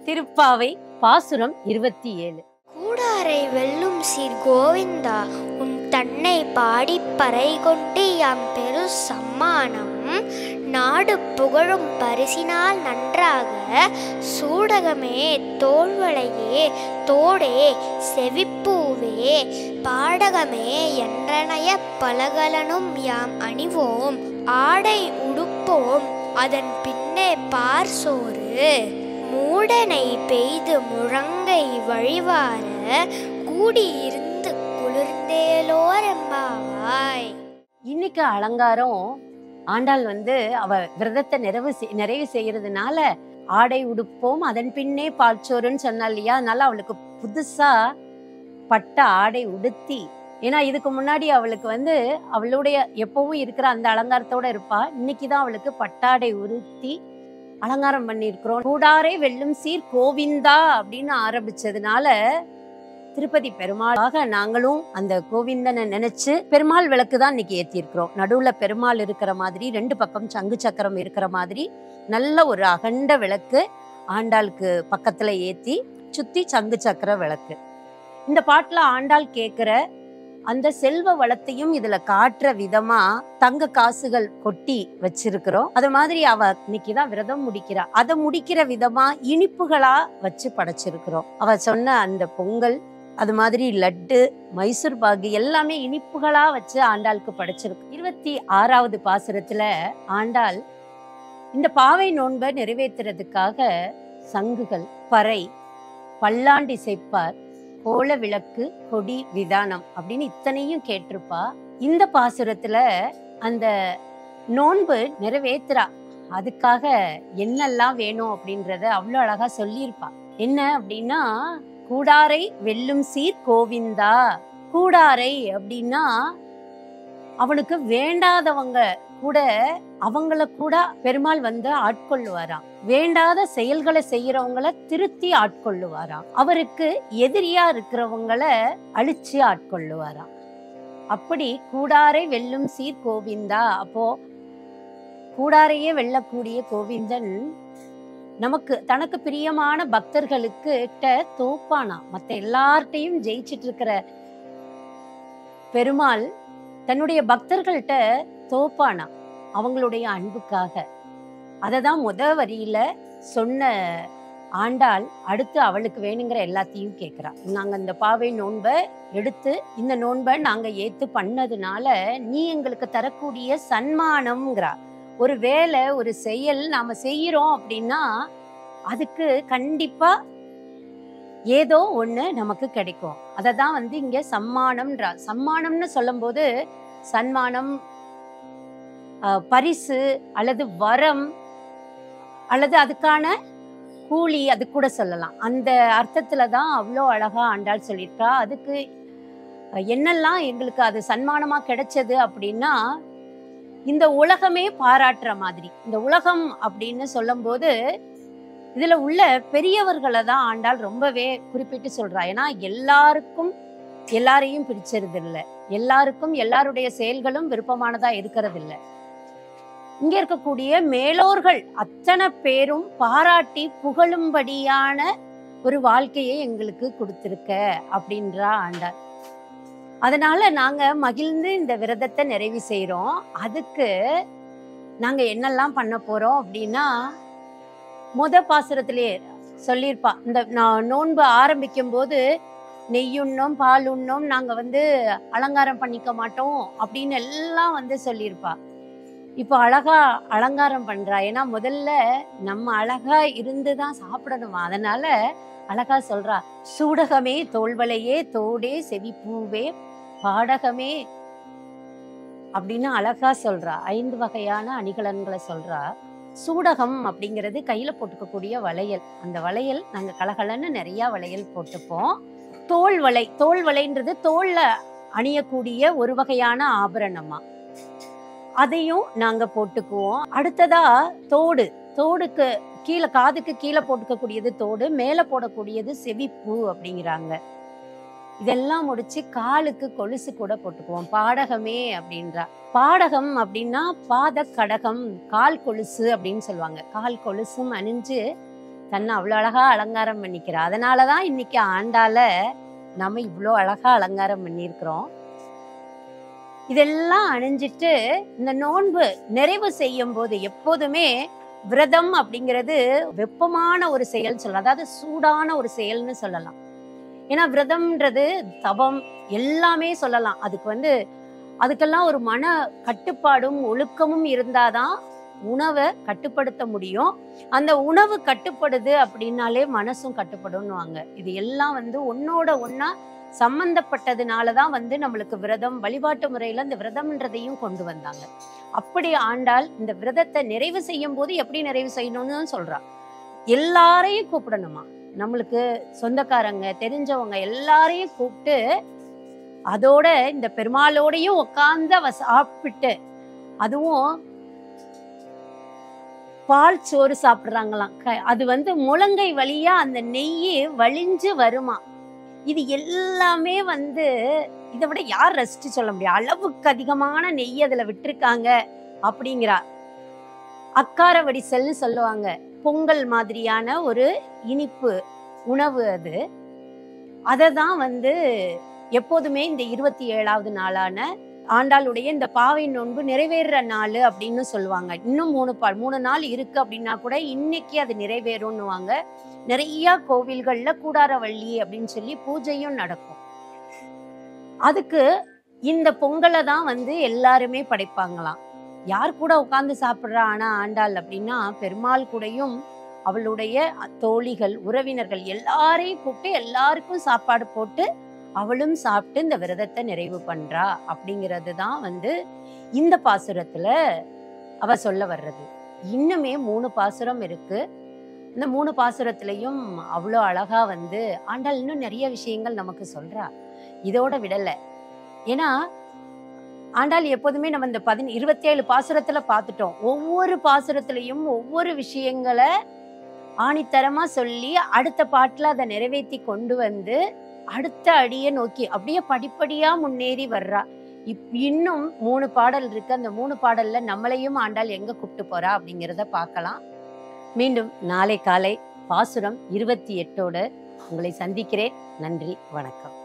திருப்பாவை பாசுரம் 27. கூடாரை வெல்லும் சீர் கோவிந்தா, உன் தன்னை பாடி பறை கொண்டு யாம் பெரு சம்மானம் நாடு புகழும் பரிசினால் நன்றாக சூடகமே தோள்வளையே தோடே செவிப்பூவே பாடகமே என்றனைய பலகலனும் யாம் அணிவோம் ஆடை உடுப்போம் அதன் பின்னே பார் சோறு மூடனை பெய்து முழங்கை வழிவார கூடியிருந்து குளிர்ந்தேலோரெம்பாவாய். இன்னைக்கு அலங்காரம் ஆண்டாள் அவ விரதத்தை நிறைவு செய்யறதுனால ஆடை உடுப்போம் அதன் பின்னே பால்சோறுன்னு சொன்னா இல்லையா, அதனால அவளுக்கு புதுசா பட்ட ஆடை உடுத்தி, ஏன்னா இதுக்கு முன்னாடி அவளுக்கு அவளுடைய எப்பவும் இருக்கிற அந்த அலங்காரத்தோட இருப்பா. இன்னைக்குதான் அவளுக்கு பட்டாடை உடுத்தி அலங்காரம் பண்ணியிருக்கிறோம். கூடாரை வெல்லும் சீர் கோவிந்தா அப்படின்னு ஆரம்பிச்சதுனால திருப்பதி பெருமாளாக நாங்களும் அந்த கோவிந்தனை நினைச்சு பெருமாள் விளக்கு தான் இன்னைக்கு ஏற்றிருக்கிறோம். நடுவுல பெருமாள் இருக்கிற மாதிரி, ரெண்டு பக்கம் சங்கு சக்கரம் இருக்கிற மாதிரி நல்ல ஒரு அகண்ட விளக்கு ஆண்டாளுக்கு பக்கத்துல ஏத்தி சுத்தி சங்கு சக்கர விளக்கு. இந்த பாட்டுல ஆண்டாள் கேட்கிற அந்த செல்வ வளத்தையும் இதுல காட்டுற விதமா தங்க காசுகள் கொட்டி வச்சிருக்கிறோம். அது மாதிரி அவ இன்னைக்குதான் விரதம் முடிக்கிறா. அதை முடிக்கிற விதமா இனிப்புகளா வச்சு படைச்சிருக்கிறோம். அவ சொன்ன அந்த பொங்கல், அது மாதிரி லட்டு, மைசூர் பாகு எல்லாமே இனிப்புகளா வச்சு ஆண்டாளுக்கு படைச்சிருக்கு. 26வது பாசுரத்துல ஆண்டாள் இந்த பாவை நோன்பை நிறைவேற்றுறதுக்காக சங்குகள், பறை, பல்லாண்டு இசைப்பார், கோல விளக்கு, கொடி விதானம் அப்படின்னு இத்தனையும் கேட்டிருப்பா. இந்த பாசுரத்துல அந்த நோன்பு நிறைவேற்றுறா, அதுக்காக என்னெல்லாம் வேணும் அப்படின்றத அவ்வளவு அழகா சொல்லியிருப்பா. என்ன அப்படின்னா, கூடாரை வெல்லும் சீர் கோவிந்தா. கூடாரை அப்படின்னா அவனுக்கு வேண்டாதவங்க கூட அவங்கள கூட பெருமாள் ஆட்கொள்ளுவாராம். வேண்டாத செயல்களை செய்யறவங்கள திருத்தி ஆட்கொள்ளுவாராம். அவருக்கு எதிரியா இருக்கிறவங்கள அழிச்சு ஆட்கொள்ளுவாராம். அப்படி கூடாரை வெல்லும் சீர் கோவிந்தா. அப்போ கூடாரையே வெல்லக்கூடிய கோவிந்தன் நமக்கு தனக்கு பிரியமான பக்தர்களுக்கு தோப்பானா. மத்த எல்லார்ட்டையும் ஜெயிச்சிட்டு இருக்கிற பெருமாள் தன்னுடைய பக்தர்கள்ட்ட தோப்பானா அவங்களுடைய அன்புக்காக. அததான் வரியில சொன்ன ஆண்டாள் அடுத்து அவளுக்கு வேணுங்கிற எல்லாத்தையும் கேட்கிறா. நாங்க இந்த பாவை நோன்பை எடுத்து இந்த நோன்பை நாங்க ஏத்து பண்ணதுனால நீ எங்களுக்கு தரக்கூடிய சன்மானம்ங்கிறா. ஒரு வேலை, ஒரு செயல் நாம செய்யறோம் அப்படின்னா அதுக்கு கண்டிப்பா ஏதோ ஒண்ணு நமக்கு கிடைக்கும். அததான் இங்க சம்மானம்ன்றா. சம்மானம்னு சொல்லும் போது சன்மானம், பரிசு அல்லது வரம் அல்லது அதுக்கான கூலி, அது கூட சொல்லலாம். அந்த அர்த்தத்துலதான் அவ்வளோ அழகா ஆண்டாள் சொல்லியிருக்கா. அதுக்கு என்னெல்லாம் எங்களுக்கு அது சன்மானமா கிடைச்சது அப்படின்னா, இந்த உலகமே பாராட்டுற மாதிரி. இந்த உலகம் அப்படின்னு சொல்லும் போது இதுல உள்ள பெரியவர்களை தான் ஆண்டாள் ரொம்பவே குறிப்பிட்டு சொல்றா. ஏன்னா எல்லாருக்கும் எல்லாரையும் பிடிச்சது இல்லை, எல்லாருக்கும் எல்லாருடைய செயல்களும் விருப்பமானதா இருக்கிறது இல்லை. இங்க இருக்கக்கூடிய மேலோர்கள் அத்தனை பேரும் பாராட்டி புகழும்படியான ஒரு வாழ்க்கையை எங்களுக்கு கொடுத்திருக்க அப்படின்றா ஆண்டாள். அதனால நாங்க மகிழ்ந்து இந்த விரதத்தை நிறைவு செய்யறோம். அதுக்கு நாங்க என்னெல்லாம் பண்ண போறோம் அப்படின்னா, பாசுரத்திலேயே சொல்லியிருப்பா. இந்த நோன்பு ஆரம்பிக்கும் போது நெய்யுண்ணோம், பால் உண்ணோம், நாங்க அலங்காரம் பண்ணிக்க மாட்டோம் அப்படின்னு எல்லாம் சொல்லியிருப்பா. இப்போ அழகா அலங்காரம் பண்றா. ஏன்னா முதல்ல நம்ம அழகா இருந்துதான் சாப்பிடணுமா. அதனால அழகா சொல்றா. சூடகமே தோள்வளையே தோடே செவிப்பூவே பாடகமே அப்படின்னு அழகா சொல்றா. 5 வகையான அணிகலன்களை சொல்றா. சூடகம் அப்படிங்கிறது கையில போட்டுக்கக்கூடிய வளையல். அந்த வளையல் நாங்க கலகலன்னு நிறைய வளையல் போட்டுப்போம். தோள்வளை, தோள்வளைன்றது தோல்ல அணியக்கூடிய ஒரு வகையான ஆபரணமா, அதையும் நாங்க போட்டுக்குவோம். அடுத்ததா தோடு. தோடுக்கு கீழே, காதுக்கு கீழே போட்டுக்கக்கூடியது தோடு, மேல போடக்கூடியது செவிப்பூ அப்படிங்கிறாங்க. இதெல்லாம் முடிச்சு காலுக்கு கொலுசு கூட போட்டுக்குவோம். பாடகமே அப்படின்றா. பாடகம் அப்படின்னா பாத கடகம், கால் கொலுசு அப்படின்னு சொல்லுவாங்க. கால் கொலுசும் அணிஞ்சு தன்னை அவ்வளோ அழகா அலங்காரம் பண்ணிக்கிறா. அதனாலதான் இன்னைக்கு ஆண்டால நம்ம இவ்வளோ அழகா அலங்காரம் பண்ணியிருக்கிறோம். இதெல்லாம் அணிஞ்சிட்டு இந்த நோன்பு நிறைவு செய்யும் போது எப்போதுமே விரதம் அப்படிங்கிறது வெப்பமான ஒரு செயல் சொல்லலாம், அதாவது சூடான ஒரு செயல்னு சொல்லலாம். ஏன்னா விரதம்ன்றது தவம் எல்லாமே சொல்லலாம். அதுக்கெல்லாம் ஒரு மன கட்டுப்பாடும் ஒழுக்கமும் இருந்தாதான் உணவை கட்டுப்படுத்த முடியும். அந்த உணவு கட்டுப்படுது அப்படின்னாலே மனசும் கட்டுப்படும்னுவாங்க. இது எல்லாம் ஒன்னோட ஒன்னா சம்பந்தப்பட்டதுனாலதான் நம்மளுக்கு விரதம் வழிபாட்டு முறையில இந்த விரதம்ன்றதையும் கொண்டு வந்தாங்க. அப்படி ஆண்டாள் இந்த விரதத்தை நிறைவு செய்யும் போது எப்படி நிறைவு செய்யணும்னு சொல்றா. எல்லாரையும் கூப்பிடணுமா, நம்மளுக்கு சொந்தக்காரங்க தெரிஞ்சவங்க எல்லாரையும் கூப்பிட்டு அதோட இந்த பெருமாளோடையும் உட்கார்ந்து அவ சாப்பிட்டு, அதுவும் பால் சோறு சாப்பிடுறாங்களாம். அது முழங்கை வழியா அந்த நெய்யி வழிஞ்சு வருமா. இது எல்லாமே இதை விட யார் ரசிச்சு சொல்ல முடியும்? அளவுக்கு அதிகமான நெய் அதுல விட்டுருக்காங்க அப்படிங்கிறா. அக்கார வடிசல்னு சொல்லுவாங்க, பொங்கல் மாதிரியான ஒரு இனிப்பு உணவு. அததான் எப்போதுமே இந்த 27வது நாளான ஆண்டாளுடைய இந்த பாவை நோன்பு நிறைவேற நாள் அப்படின்னு சொல்லுவாங்க. இன்னும் 3 நாள் இருக்கு அப்படின்னா கூட இன்னைக்கு அது நிறைவேறும்னுவாங்க. நிறைய கோவில்கள்ல கூடாரவள்ளி அப்படின்னு சொல்லி பூஜையும் நடக்கும். அதுக்கு இந்த பொங்கலை தான் எல்லாருமே படைப்பாங்களாம். யார் கூட உட்கார்ந்து சாப்பிடுறா ஆனா ஆண்டாள் அப்படின்னா, பெருமாள் கூடயும் அவளுடைய தோழிகள் உறவினர்கள் எல்லாரையும் கூப்பிட்டு எல்லாருக்கும் சாப்பாடு போட்டு அவளும் சாப்பிட்டு இந்த விரதத்தை நிறைவு பண்றா அப்படிங்கிறது தான் இந்த பாசுரத்துல அவ சொல்ல வர்றது. இன்னுமே 3 பாசுரம் இருக்கு. இந்த 3 பாசுரத்திலையும் அவ்வளோ அழகா ஆண்டாள் இன்னும் நிறைய விஷயங்கள் நமக்கு சொல்றா. இதோட விடல. ஏன்னா ஆண்டாள் எப்போதுமே நம்ம இந்த 27 பாசுரத்துல பார்த்துட்டோம். ஒவ்வொரு பாசுரத்திலையும் ஒவ்வொரு விஷயங்களை ஆணித்தரமா சொல்லி அடுத்த பாட்டுல அதை நிறைவேற்றி கொண்டு அடுத்த அடியை நோக்கி அப்படியே படிப்படியா முன்னேறி வர்றா. இன்னும் 3 பாடல் இருக்கு. அந்த 3 பாடல்ல நம்மளையும் ஆண்டாள் எங்க கூப்பிட்டு போறா அப்படிங்கிறத பார்க்கலாம். மீண்டும் நாளை காலை பாசுரம் 28ஓடு உங்களை சந்திக்கிறேன். நன்றி, வணக்கம்.